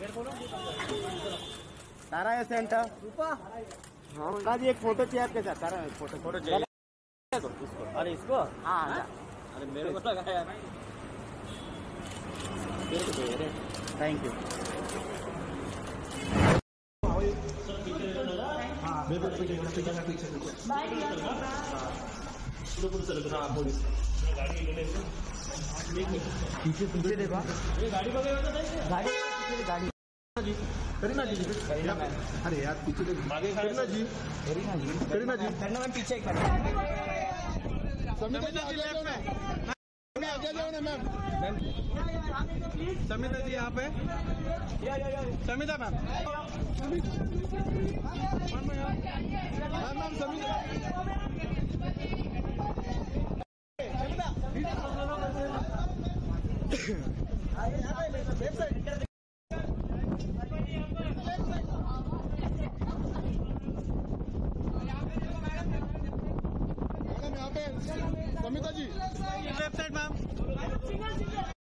तारा है सेंटर। हाँ जी, एक फोटो चाहिए आपके साथ। तारा फोटो चाहिए इसको। अरे इसको हाँ, अरे मेरे को लगा यार। Thank you. पीछे पीछे देखो, गाड़ी गाड़ी करीना जी, करीना मैम। अरे यार पीछे देखो, करीना जी, करीना जी मैम पीछे। समिता जी लेफ्ट में, आगे जाओ ना मैम। समिता जी यहाँ पे, Samita ma'am, ma'am Samita. Samita ji left side ma'am.